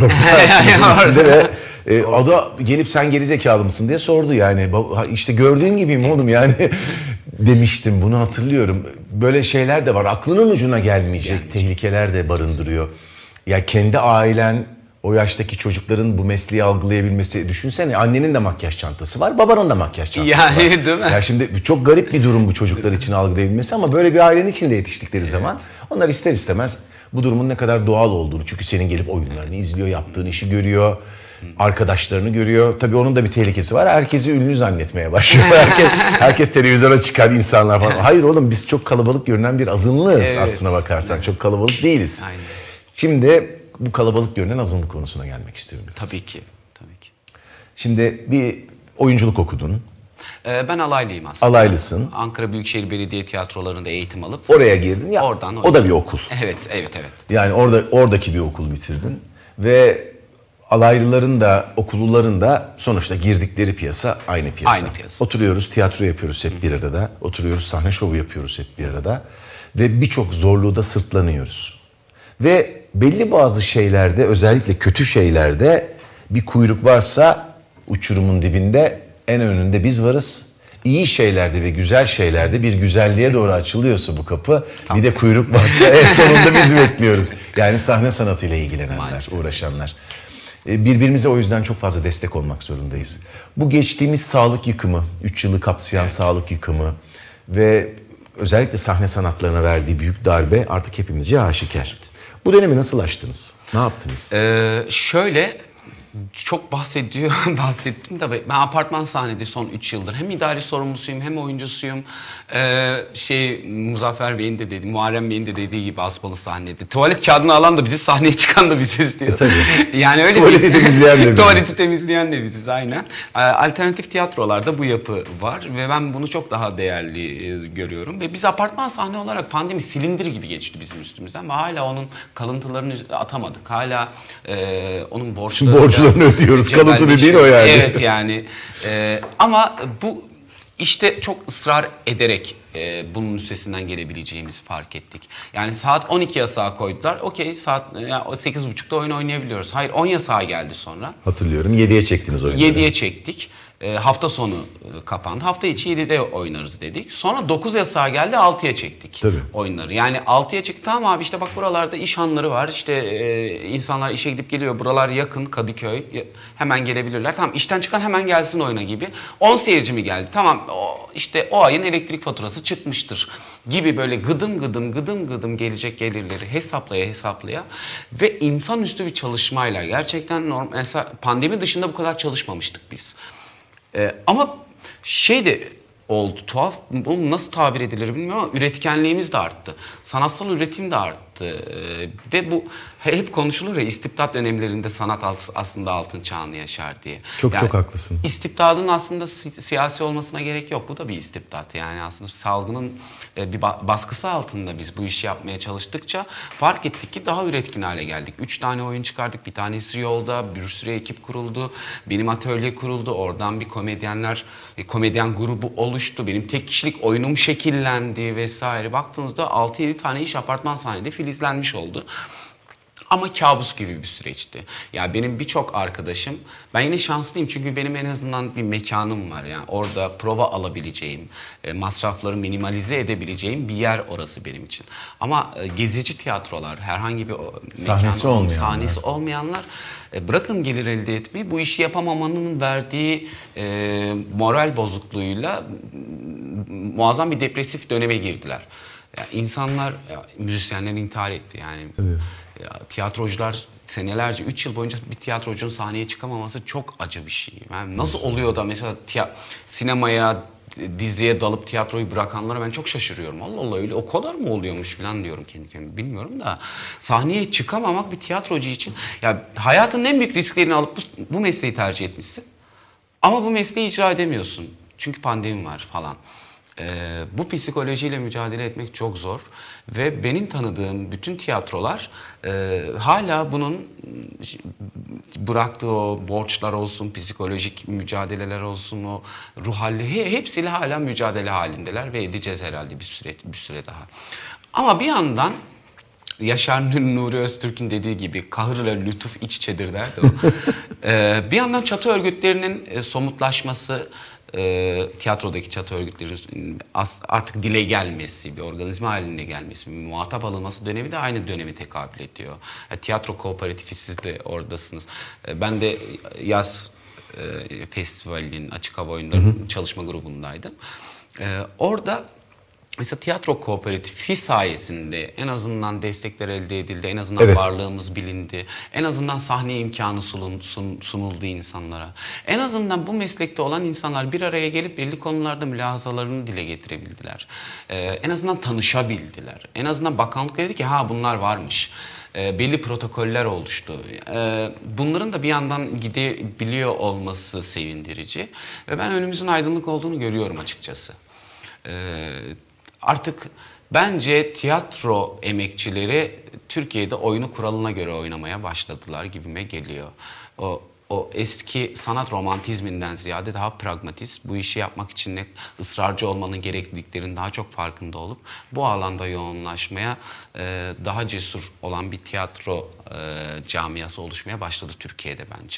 orada. Ve e, o da gelip sen geri zekalı mısın diye sordu yani. İşte gördüğün gibiyim oğlum yani demiştim, bunu hatırlıyorum. Böyle şeyler de var. Aklının ucuna gelmeyecek Gelmeyecek. tehlikeler de barındırıyor. Ya kendi ailen, o yaştaki çocukların bu mesleği algılayabilmesi, düşünsene annenin de makyaj çantası var, babanın da makyaj çantası yani, var. Değil mi? Ya şimdi çok garip bir durum bu çocuklar için algılayabilmesi, ama böyle bir ailenin içinde yetiştikleri evet. zaman onlar ister istemez bu durumun ne kadar doğal olduğunu, çünkü senin gelip oyunlarını izliyor, yaptığın işi görüyor, arkadaşlarını görüyor. Tabii onun da bir tehlikesi var. Herkesi ünlü zannetmeye başlıyor. Herkes, herkes televizyona çıkan insanlar falan. Hayır oğlum, biz çok kalabalık görünen bir azınlığız evet. aslına bakarsan. Evet. Çok kalabalık değiliz. Aynen. Şimdi bu kalabalık görünen azınlık konusuna gelmek istiyorum biraz. Tabii ki. Tabii ki. Şimdi bir oyunculuk okudun. Ee, ben alaylıyım aslında. Alaylısın. Ankara Büyükşehir Belediye Tiyatroları'nda eğitim alıp. Oraya girdin ya. Oradan o da bir okul. Evet, evet, evet. Yani orada oradaki bir okul bitirdin ve alaylıların da okulluların da sonuçta girdikleri piyasa aynı piyasa. Aynı piyasa. Oturuyoruz, tiyatro yapıyoruz hep bir arada. Oturuyoruz, sahne şovu yapıyoruz hep bir arada. Ve birçok zorluğu da sırtlanıyoruz. Ve belli bazı şeylerde, özellikle kötü şeylerde bir kuyruk varsa uçurumun dibinde en önünde biz varız. İyi şeylerde ve güzel şeylerde bir güzelliğe doğru açılıyorsa bu kapı, tam bir de kuyruk varsa en sonunda biz bekliyoruz. Yani sahne sanatıyla ilgilenenler, maalesef uğraşanlar. Birbirimize o yüzden çok fazla destek olmak zorundayız. Bu geçtiğimiz sağlık yıkımı, üç yılı kapsayan evet. sağlık yıkımı ve özellikle sahne sanatlarına verdiği büyük darbe artık hepimizce aşikar. Bu dönemi nasıl aştınız? Ne yaptınız? Ee, şöyle... Çok bahsediyor, bahsettim de ben apartman sahnede son üç yıldır hem idari sorumlusuyum hem oyuncusuyum. Ee, şey Muzaffer Bey'in de dediği, Muharrem Bey'in de dediği gibi asmalı sahnede. Tuvalet kağıdını alan da bizi, sahneye çıkan da biziz diyor. E, tabii. Yani öyle tuvaleti temizleyen de biziz. Tuvaleti temizleyen de biziz aynen. Alternatif tiyatrolarda bu yapı var ve ben bunu çok daha değerli görüyorum. Ve biz apartman sahne olarak pandemi silindir gibi geçti bizim üstümüzden ve hala onun kalıntılarını atamadık. Hala e, onun borçları ödüyoruz. Kalıntı dediğin o yani. Evet yani. Ee, ama bu işte çok ısrar ederek e, bunun üstesinden gelebileceğimizi fark ettik. Yani saat on iki yasağı koydular. Okey, saat yani sekiz buçukta oyun oynayabiliyoruz. Hayır, on yasağı geldi sonra. Hatırlıyorum. yediye çektiniz oyunları. yediye çektik. E, hafta sonu e, kapandı. Hafta içi yedide oynarız dedik. Sonra dokuz yasağı geldi, altıya çektik Tabii. oyunları. Yani altıya çektik. Tamam abi, işte bak buralarda iş hanları var. İşte e, insanlar işe gidip geliyor. Buralar yakın, Kadıköy. Hemen gelebilirler. Tamam, işten çıkan hemen gelsin oyuna gibi. on seyirci mi geldi? Tamam, o, işte o ayın elektrik faturası çıkmıştır gibi böyle gıdım gıdım gıdım gıdım gelecek gelirleri hesaplaya hesaplaya ve insanüstü bir çalışmayla gerçekten normal, mesela pandemi dışında bu kadar çalışmamıştık biz. Ee, ama şey de oldu, tuhaf, bunu nasıl tabir edilir bilmiyorum ama üretkenliğimiz de arttı. Sanatsal üretim de arttı. Ee, ve bu hep konuşulur ya, istibdat dönemlerinde sanat aslında altın çağını yaşar diye. Çok yani, çok haklısın. İstibdadın aslında si- siyasi olmasına gerek yok. Bu da bir istibdat. Yani aslında salgının e, bir ba- baskısı altında biz bu işi yapmaya çalıştıkça fark ettik ki daha üretkin hale geldik. Üç tane oyun çıkardık. Bir tanesi yolda. Bir sürü ekip kuruldu. Benim atölye kuruldu. Oradan bir komedyenler, e, komedyen grubu oluştu. Benim tek kişilik oyunum şekillendi vesaire. Baktığınızda altı yedi tane iş apartman sahnede filizlenmiş oldu. Ama kabus gibi bir süreçti. Ya benim birçok arkadaşım, ben yine şanslıyım çünkü benim en azından bir mekanım var. Yani orada prova alabileceğim, e, masrafları minimalize edebileceğim bir yer orası benim için. Ama e, gezici tiyatrolar, herhangi bir o, sahnesi mekan, olmayanlar, sahnesi olmayanlar e, bırakın gelir elde etmeyi, bu işi yapamamanın verdiği e, moral bozukluğuyla muazzam bir depresif döneme girdiler. Ya insanlar, ya, müzisyenler intihar etti yani. Tabii. Ya, tiyatrocular senelerce, üç yıl boyunca bir tiyatrocunun sahneye çıkamaması çok acı bir şey. Yani nasıl oluyor da mesela tiya, sinemaya, diziye dalıp tiyatroyu bırakanlara ben çok şaşırıyorum. Allah Allah, öyle o kadar mı oluyormuş falan diyorum kendi kendime. Bilmiyorum da sahneye çıkamamak bir tiyatrocu için, ya hayatın en büyük risklerini alıp bu, bu mesleği tercih etmişsin. Ama bu mesleği icra edemiyorsun. Çünkü pandemi var falan. Ee, bu psikolojiyle mücadele etmek çok zor ve benim tanıdığım bütün tiyatrolar e, hala bunun bıraktığı o borçlar olsun, psikolojik mücadeleler olsun, o ruh hali, hepsiyle hala mücadele halindeler ve edeceğiz herhalde bir süre bir süre daha. Ama bir yandan Yaşar Nuri Öztürk'ün dediği gibi kahırla lütuf iç içedir derdi o. ee, bir yandan çatı örgütlerinin e, somutlaşması, E, tiyatrodaki çatı örgütlerinin artık dile gelmesi, bir organizma haline gelmesi, bir muhatap alınması dönemi de aynı dönemi tekabül ediyor. E, tiyatro kooperatifi, siz de oradasınız. E, ben de yaz e, festivalinin, açık hava oyunlarının çalışma grubundaydım. E, orada mesela tiyatro kooperatifi sayesinde en azından destekler elde edildi, en azından evet. varlığımız bilindi, en azından sahne imkanı sunun, sun, sunuldu insanlara. En azından bu meslekte olan insanlar bir araya gelip belli konularda mülahazalarını dile getirebildiler. Ee, en azından tanışabildiler. En azından bakanlık dedi ki ha bunlar varmış. E, belli protokoller oluştu. E, bunların da bir yandan gidebiliyor olması sevindirici. Ve ben önümüzün aydınlık olduğunu görüyorum açıkçası. E, Artık bence tiyatro emekçileri Türkiye'de oyunu kuralına göre oynamaya başladılar gibime geliyor. O, o eski sanat romantizminden ziyade daha pragmatist, bu işi yapmak için ne ısrarcı olmanın gerekliliklerinin daha çok farkında olup bu alanda yoğunlaşmaya, e, daha cesur olan bir tiyatro e, camiası oluşmaya başladı Türkiye'de bence.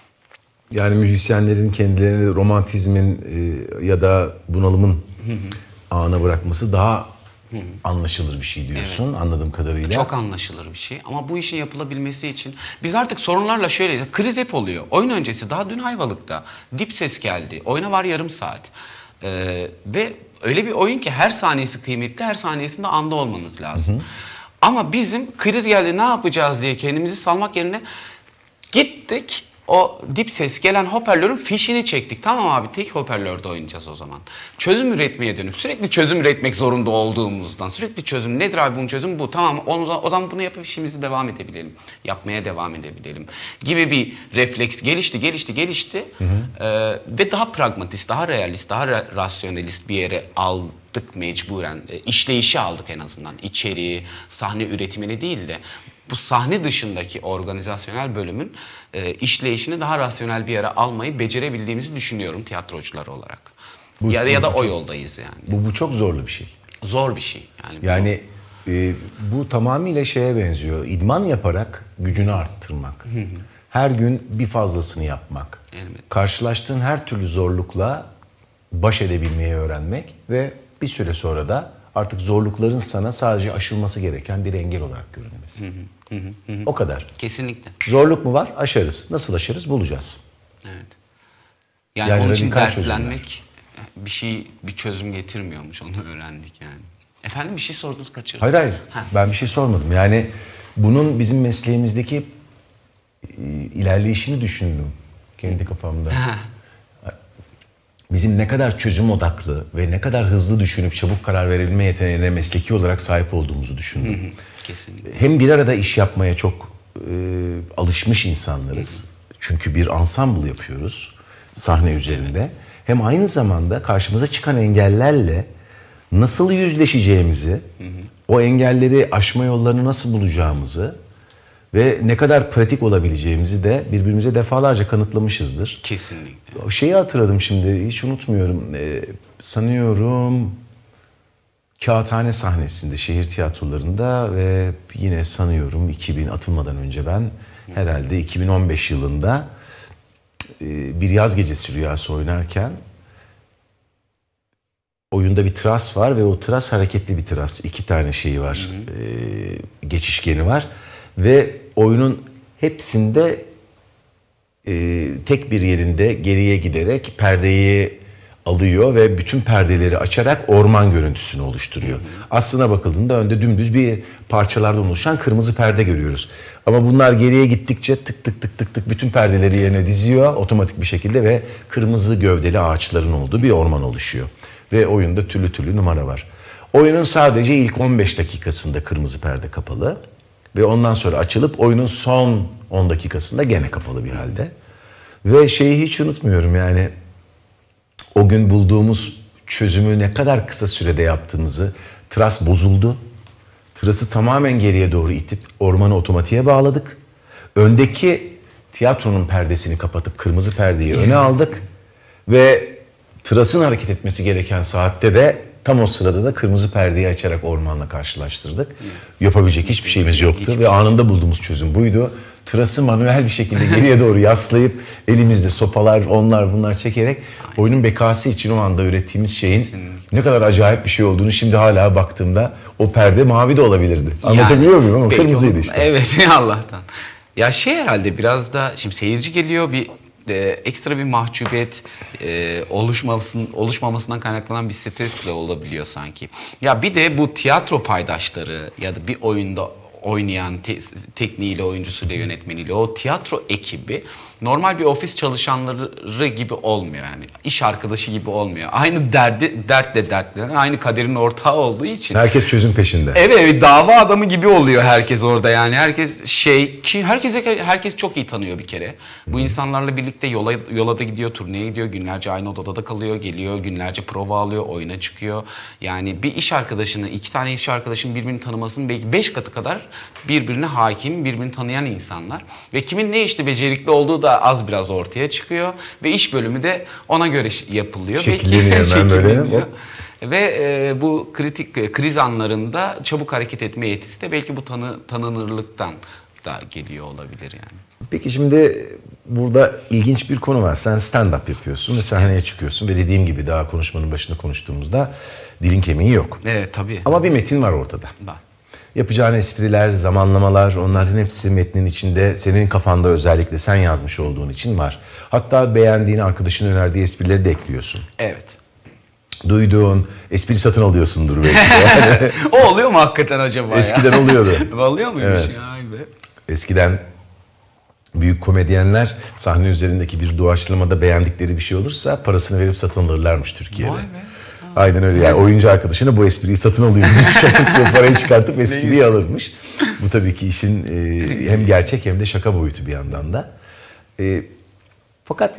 Yani müzisyenlerin kendilerini romantizmin e, ya da bunalımın hı hı. ağına bırakması daha Hı. anlaşılır bir şey diyorsun, evet. anladığım kadarıyla. Çok anlaşılır bir şey ama bu işin yapılabilmesi için biz artık sorunlarla şöyle, kriz hep oluyor. Oyun öncesi, daha dün Ayvalık'ta dip ses geldi, oyuna var yarım saat ee, ve öyle bir oyun ki her saniyesi kıymetli, her saniyesinde anda olmanız lazım. Hı hı. Ama bizim kriz geldi ne yapacağız diye kendimizi salmak yerine gittik. O dip ses gelen hoparlörün fişini çektik. Tamam abi, tek hoparlörde oynayacağız o zaman. Çözüm üretmeye dönüp sürekli çözüm üretmek zorunda olduğumuzdan, sürekli çözüm nedir abi, bunun çözümü bu. Tamam o zaman bunu yapıp işimizi devam edebilelim. Yapmaya devam edebilelim gibi bir refleks gelişti, gelişti, gelişti. Hı hı. Ee, ve daha pragmatist, daha realist, daha rasyonelist bir yere aldık mecburen. E, işleyişi aldık en azından. İçeriği, sahne üretimini değil de bu sahne dışındaki organizasyonel bölümün e, işleyişini daha rasyonel bir yere almayı becerebildiğimizi düşünüyorum tiyatrocular olarak. Bu, ya, bu, ya da bu o çok, yoldayız yani. Bu, bu çok zorlu bir şey. Zor bir şey. Yani, yani bu, e, bu tamamıyla şeye benziyor. İdman yaparak gücünü arttırmak. Hı hı. Her gün bir fazlasını yapmak. Elbette. Karşılaştığın her türlü zorlukla baş edebilmeyi öğrenmek ve bir süre sonra da artık zorlukların sana sadece aşılması gereken bir engel olarak görünmesi. Hı hı, hı hı. O kadar. Kesinlikle. Zorluk mu var? Aşarız. Nasıl aşarız? Bulacağız. Evet. Yani, yani onun için dertlenmek bir şey, bir çözüm getirmiyormuş. Onu öğrendik yani. Efendim bir şey sordunuz, kaçırdım. Hayır hayır. Ha. Ben bir şey sormadım. Yani bunun bizim mesleğimizdeki ilerleyişini düşündüm. Kendi kafamda. Bizim ne kadar çözüm odaklı ve ne kadar hızlı düşünüp çabuk karar verebilme yeteneğine mesleki olarak sahip olduğumuzu düşündüm. Hı hı, kesinlikle. Hem bir arada iş yapmaya çok e, alışmış insanlarız. Hı hı. Çünkü bir ensemble yapıyoruz sahne üzerinde. Hem aynı zamanda karşımıza çıkan engellerle nasıl yüzleşeceğimizi, hı hı. o engelleri aşma yollarını nasıl bulacağımızı ve ne kadar pratik olabileceğimizi de birbirimize defalarca kanıtlamışızdır. Kesinlikle. O şeyi hatırladım şimdi, hiç unutmuyorum. Ee, sanıyorum Kağıthane sahnesinde, şehir tiyatrolarında ve yine sanıyorum iki bin atılmadan önce ben herhalde iki bin on beş yılında bir yaz gecesi rüyası oynarken oyunda bir tras var ve o tras hareketli bir tras. İki tane şeyi var, hı hı. E, geçişkeni var ve oyunun hepsinde e, tek bir yerinde geriye giderek perdeyi alıyor ve bütün perdeleri açarak orman görüntüsünü oluşturuyor. Hı hı. Aslına bakıldığında önde dümdüz bir parçalardan oluşan kırmızı perde görüyoruz. Ama bunlar geriye gittikçe tık tık tık tık tık bütün perdeleri yerine diziyor otomatik bir şekilde ve kırmızı gövdeli ağaçların olduğu bir orman oluşuyor. Ve oyunda türlü türlü numara var. Oyunun sadece ilk on beş dakikasında kırmızı perde kapalı. Ve ondan sonra açılıp oyunun son on dakikasında gene kapalı bir halde. Ve şeyi hiç unutmuyorum yani o gün bulduğumuz çözümü ne kadar kısa sürede yaptığımızı. Tras bozuldu. Trası tamamen geriye doğru itip ormanı otomatiğe bağladık. Öndeki tiyatronun perdesini kapatıp kırmızı perdeyi öne aldık. Ve trasın hareket etmesi gereken saatte de tam o sırada da kırmızı perdeyi açarak ormanla karşılaştırdık. Yapabilecek hiçbir şeyimiz yoktu ve anında bulduğumuz çözüm buydu. Trası manuel bir şekilde geriye doğru yaslayıp elimizde sopalar, onlar bunlar çekerek oyunun bekası için o anda ürettiğimiz şeyin Kesinlikle. ne kadar acayip bir şey olduğunu şimdi hala baktığımda o perde mavi de olabilirdi. Anlatabiliyor yani, muyum ama kırmızıydı işte. Evet Allah'tan. Ya şey herhalde biraz da şimdi seyirci geliyor bir e, ekstra bir mahcubiyet e, oluşmamasın, oluşmamasından kaynaklanan bir stresle olabiliyor sanki. Ya bir de bu tiyatro paydaşları ya da bir oyunda oynayan te tekniğiyle, oyuncusuyla, yönetmeniyle o tiyatro ekibi normal bir ofis çalışanları gibi olmuyor yani. İş arkadaşı gibi olmuyor. Aynı derdi, dertle dertlenen, aynı kaderin ortağı olduğu için. Herkes çözüm peşinde. Evet, evet, dava adamı gibi oluyor herkes orada yani. Herkes şey ki herkese herkes çok iyi tanıyor bir kere. Bu insanlarla birlikte yola yola da gidiyor, turneye gidiyor, günlerce aynı odada da kalıyor, geliyor, günlerce prova alıyor, oyuna çıkıyor. Yani bir iş arkadaşını, iki tane iş arkadaşın birbirini tanımasının belki beş katı kadar birbirine hakim, birbirini tanıyan insanlar ve kimin ne işte becerikli olduğu da az biraz ortaya çıkıyor ve iş bölümü de ona göre yapılıyor. Şekilleniyor hemen böyle. Ve e, bu kritik kriz anlarında çabuk hareket etme yetisi de belki bu tanı, tanınırlıktan da geliyor olabilir yani. Peki şimdi burada ilginç bir konu var. Sen stand-up yapıyorsun ve sahneye çıkıyorsun ve dediğim gibi daha konuşmanın başında konuştuğumuzda dilin kemiği yok. Evet tabii. Ama bir metin var ortada. Var. Yapacağın espriler, zamanlamalar, onların hepsi metnin içinde, senin kafanda özellikle sen yazmış olduğun için var. Hatta beğendiğin, arkadaşın önerdiği esprileri de ekliyorsun. Evet. Duyduğun, espri satın alıyorsundur belki. Yani. O oluyor mu hakikaten acaba Eskiden ya? oluyordu. Oluyor muymuş Evet. ya? Ay be. Eskiden büyük komedyenler sahne üzerindeki bir doğaçlamada beğendikleri bir şey olursa parasını verip satın alırlarmış Türkiye'de. Vay be. Aynen öyle. Yani oyuncu arkadaşına bu espriyi satın alayım diye parayı çıkartıp espriyi alırmış. Bu tabii ki işin e, hem gerçek hem de şaka boyutu bir yandan da. E, fakat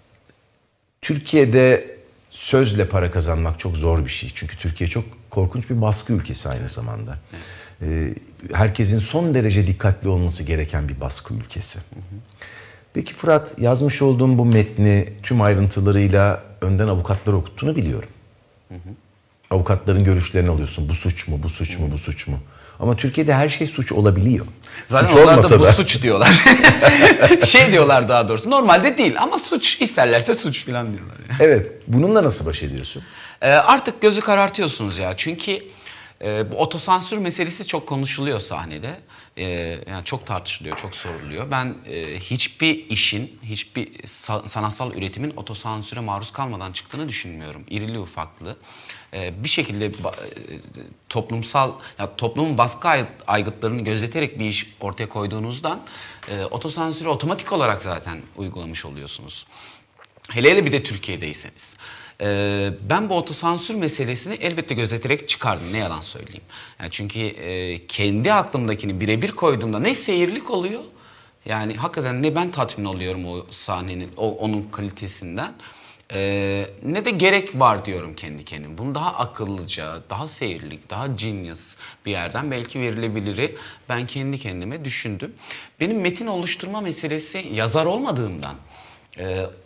Türkiye'de sözle para kazanmak çok zor bir şey. Çünkü Türkiye çok korkunç bir baskı ülkesi aynı zamanda. E, herkesin son derece dikkatli olması gereken bir baskı ülkesi. Peki Fırat, yazmış olduğum bu metni tüm ayrıntılarıyla önden avukatlara okuttuğunu biliyorum. Hı hı. Avukatların görüşlerini alıyorsun. Bu suç mu, bu suç mu, bu suç mu? Ama Türkiye'de her şey suç olabiliyor. Zaten suç onlar olmasa da bu da... suç diyorlar. Şey diyorlar daha doğrusu. Normalde değil ama suç isterlerse suç falan diyorlar. Yani. Evet. Bununla nasıl baş ediyorsun? Ee, artık gözü karartıyorsunuz ya. Çünkü e, bu otosansür meselesi çok konuşuluyor sahnede. E, yani çok tartışılıyor, çok soruluyor. Ben e, hiçbir işin, hiçbir sa- sanatsal üretimin otosansüre maruz kalmadan çıktığını düşünmüyorum. İrili ufaklı. E, bir şekilde ba- toplumsal, ya toplumun baskı aygıtlarını gözeterek bir iş ortaya koyduğunuzdan e, otosansürü otomatik olarak zaten uygulamış oluyorsunuz. Hele hele bir de Türkiye'deyseniz. Ben bu otosansür meselesini elbette gözeterek çıkardım, ne yalan söyleyeyim. Yani çünkü kendi aklımdakini birebir koyduğumda ne seyirlik oluyor, yani hakikaten ne ben tatmin oluyorum o sahnenin, o, onun kalitesinden, ne de gerek var diyorum kendi kendime. Bunu daha akıllıca, daha seyirlik, daha genius bir yerden belki verilebiliri ben kendi kendime düşündüm. Benim metin oluşturma meselesi yazar olmadığımdan,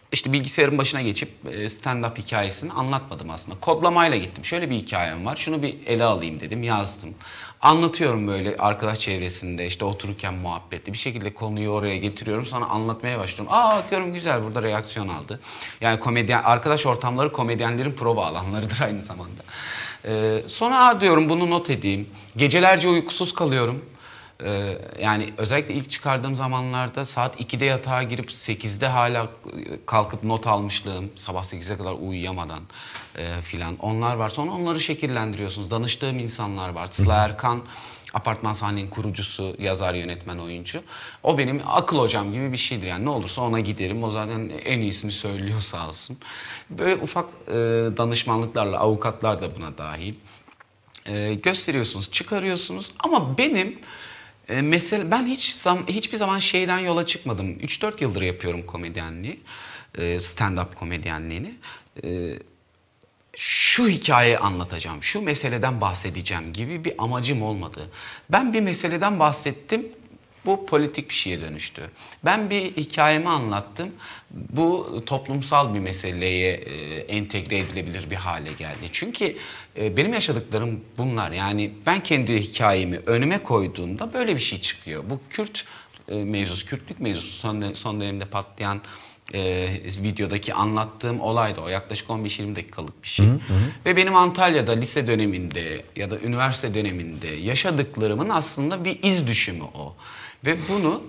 işte bilgisayarın başına geçip stand-up hikayesini anlatmadım aslında. Kodlamayla gittim. Şöyle bir hikayem var. Şunu bir ele alayım dedim. Yazdım. Anlatıyorum böyle arkadaş çevresinde işte otururken muhabbetli. Bir şekilde konuyu oraya getiriyorum. Sonra anlatmaya başlıyorum. Aa bakıyorum güzel, burada reaksiyon aldı. Yani komedyen, arkadaş ortamları komedyenlerin prova alanlarıdır aynı zamanda. Ee, sonra aa diyorum bunu not edeyim. Gecelerce uykusuz kalıyorum. Ee, yani özellikle ilk çıkardığım zamanlarda saat ikide yatağa girip sekizde hala kalkıp not almışlığım, sabah sekize kadar uyuyamadan e, filan onlar var. Sonra onları şekillendiriyorsunuz. Danıştığım insanlar var. Sıla Erkan, Apartman Sahne'nin kurucusu, yazar, yönetmen, oyuncu. O benim akıl hocam gibi bir şeydir. Yani ne olursa ona giderim. O zaten en iyisini söylüyor sağ olsun. Böyle ufak e, danışmanlıklarla, avukatlar da buna dahil. E, gösteriyorsunuz, çıkarıyorsunuz. Ama benim E, mesela ben hiç zam, hiçbir zaman şeyden yola çıkmadım. üç dört yıldır yapıyorum komedyenliği, e, stand-up komedyenliğini. E, şu hikayeyi anlatacağım, şu meseleden bahsedeceğim gibi bir amacım olmadı. Ben bir meseleden bahsettim, bu politik bir şeye dönüştü. Ben bir hikayemi anlattım, bu toplumsal bir meseleye e, entegre edilebilir bir hale geldi. Çünkü e, benim yaşadıklarım bunlar. Yani ben kendi hikayemi önüme koyduğumda böyle bir şey çıkıyor. Bu Kürt e, mevzusu, Kürtlük mevzusu son, son dönemde patlayan e, videodaki anlattığım olay da o. Yaklaşık on beş yirmi dakikalık bir şey. Hı hı. Ve benim Antalya'da lise döneminde ya da üniversite döneminde yaşadıklarımın aslında bir iz düşümü o. Ve bunu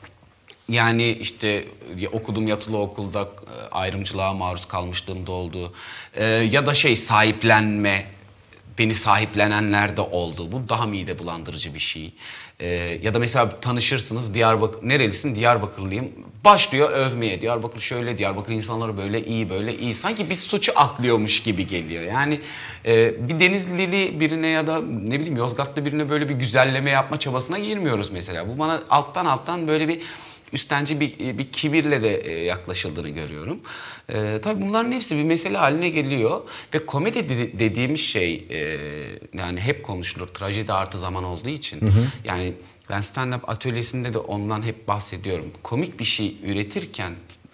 yani işte okuduğum yatılı okulda ayrımcılığa maruz kalmışlığım da oldu. Ee, ya da şey sahiplenme, beni sahiplenenler de oldu. Bu daha mide bulandırıcı bir şey. Ee, ya da mesela tanışırsınız, Diyarbakır, nerelisin? Diyarbakırlıyım. Başlıyor övmeye. Diyarbakır şöyle, Diyarbakır insanları böyle iyi, böyle iyi. Sanki bir suçu atlıyormuş gibi geliyor. Yani e, bir Denizlili birine ya da ne bileyim Yozgatlı birine böyle bir güzelleme yapma çabasına girmiyoruz mesela. Bu bana alttan alttan böyle bir üstenci bir, bir kibirle de yaklaşıldığını görüyorum. Ee, tabii bunların hepsi bir mesele haline geliyor. Ve komedi de, dediğimiz şey e, yani hep konuşulur. Trajedi artı zaman olduğu için. Hı hı. Yani ben stand-up atölyesinde de ondan hep bahsediyorum. Komik bir şey üretirken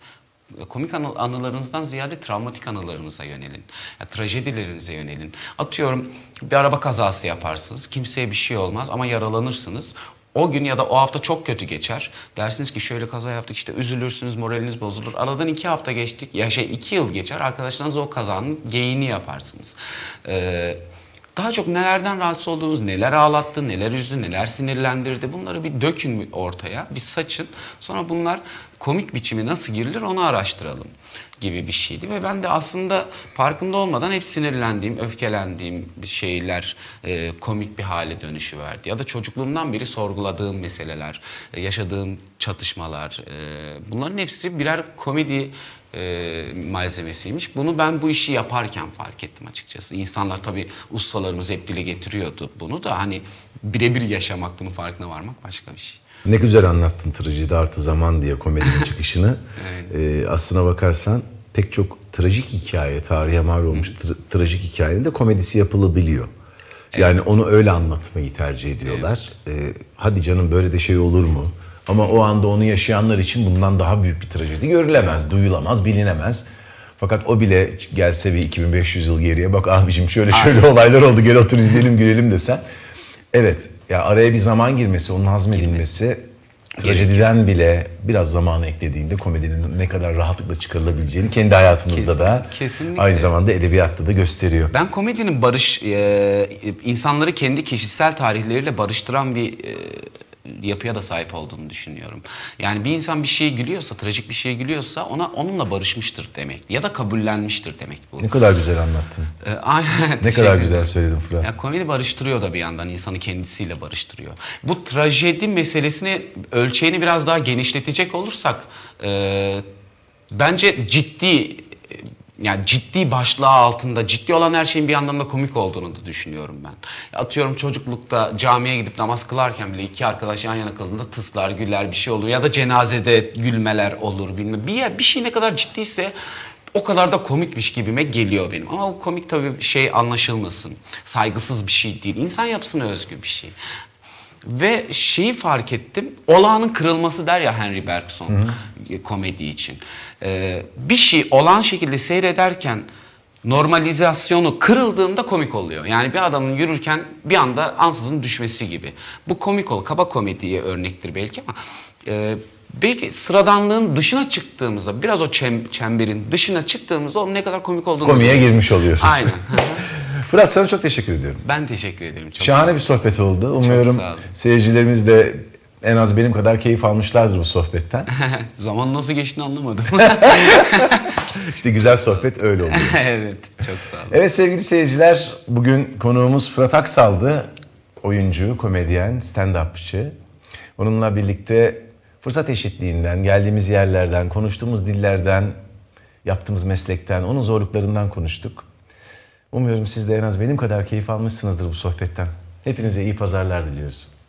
komik anı, anılarınızdan ziyade travmatik anılarınıza yönelin. Yani trajedilerinize yönelin. Atıyorum bir araba kazası yaparsınız. Kimseye bir şey olmaz ama yaralanırsınız. O gün ya da o hafta çok kötü geçer. Dersiniz ki şöyle kaza yaptık, işte üzülürsünüz, moraliniz bozulur. Aradan iki hafta geçtik, ya şey iki yıl geçer. Arkadaşlarınızla o kazanın geyiğini yaparsınız. Ee, daha çok nelerden rahatsız olduğunuz, neler ağlattı, neler üzdü, neler sinirlendirdi. Bunları bir dökün ortaya, bir saçın. Sonra bunlar komik biçimi nasıl girilir onu araştıralım gibi bir şeydi. Ve ben de aslında farkında olmadan hep sinirlendiğim, öfkelendiğim şeyler e, komik bir hale dönüşüverdi. Ya da çocukluğumdan beri sorguladığım meseleler, e, yaşadığım çatışmalar, e, bunların hepsi birer komedi e, malzemesiymiş. Bunu ben bu işi yaparken fark ettim açıkçası. İnsanlar tabii ustalarımız hep dile getiriyordu bunu da hani birebir yaşamak, bunun farkına varmak başka bir şey. Ne güzel anlattın trajedi artı zaman diye komedinin çıkışını. Evet. Ee, aslına bakarsan pek çok trajik hikaye, tarihe mal olmuş tra- trajik hikayenin de komedisi yapılabiliyor. Evet. Yani onu öyle anlatmayı tercih ediyorlar. Evet. Ee, hadi canım böyle de şey olur mu? Ama o anda onu yaşayanlar için bundan daha büyük bir trajedi görülemez, duyulamaz, bilinemez. Fakat o bile gelse bir iki bin beş yüz yıl geriye bak abicim şöyle şöyle Aynen. olaylar oldu, gel otur izleyelim gülelim desen. Evet. Ya araya bir zaman girmesi, onun hazmedilmesi, trajediden Gerekiyor. bile biraz zamanı eklediğinde komedinin ne kadar rahatlıkla çıkarılabileceğini kendi hayatımızda Kesin, da kesinlikle. Aynı zamanda edebiyatta da gösteriyor. Ben komedinin barış, e, insanları kendi kişisel tarihleriyle barıştıran bir e, yapıya da sahip olduğunu düşünüyorum. Yani bir insan bir şeye gülüyorsa, trajik bir şeye gülüyorsa ona onunla barışmıştır demek ya da kabullenmiştir demek bu. Ne kadar güzel anlattın. Ee, aynen. Ne kadar güzel söyledin Fırat. Yani komedi barıştırıyor da bir yandan, insanı kendisiyle barıştırıyor. Bu trajedi meselesini, ölçeğini biraz daha genişletecek olursak e, bence ciddi yani ciddi başlığı altında ciddi olan her şeyin bir yandan da komik olduğunu da düşünüyorum ben. Atıyorum çocuklukta camiye gidip namaz kılarken bile iki arkadaş yan yana kaldığında tıslar, güller bir şey olur ya da cenazede gülmeler olur bilmem. Bir, bir şey ne kadar ciddiyse o kadar da komikmiş gibime geliyor benim. Ama o komik tabii şey anlaşılmasın. Saygısız bir şey değil. İnsan yapısına özgü bir şey. Ve şeyi fark ettim, olağanın kırılması der ya Henry Bergson Hı-hı. komedi için. Ee, bir şey olağan şekilde seyrederken normalizasyonu kırıldığında komik oluyor. Yani bir adamın yürürken bir anda ansızın düşmesi gibi. Bu komik ol, kaba komediye örnektir belki ama e, belki sıradanlığın dışına çıktığımızda, biraz o çem, çemberin dışına çıktığımızda onun ne kadar komik olduğunu... Komiye girmiş oluyoruz. Aynen. Fırat, sana çok teşekkür ediyorum. Ben teşekkür ederim. Çok Şahane bir sohbet oldu. Umuyorum seyircilerimiz de en az benim kadar keyif almışlardır bu sohbetten. Zaman nasıl geçtiğini anlamadım. İşte güzel sohbet öyle oluyor. Evet, çok sağ olun. Evet sevgili seyirciler, bugün konuğumuz Fırat Aksal'dı. Oyuncu, komedyen, stand-upçı. Onunla birlikte fırsat eşitliğinden, geldiğimiz yerlerden, konuştuğumuz dillerden, yaptığımız meslekten, onun zorluklarından konuştuk. Umuyorum siz de en az benim kadar keyif almışsınızdır bu sohbetten. Hepinize iyi pazarlar diliyoruz.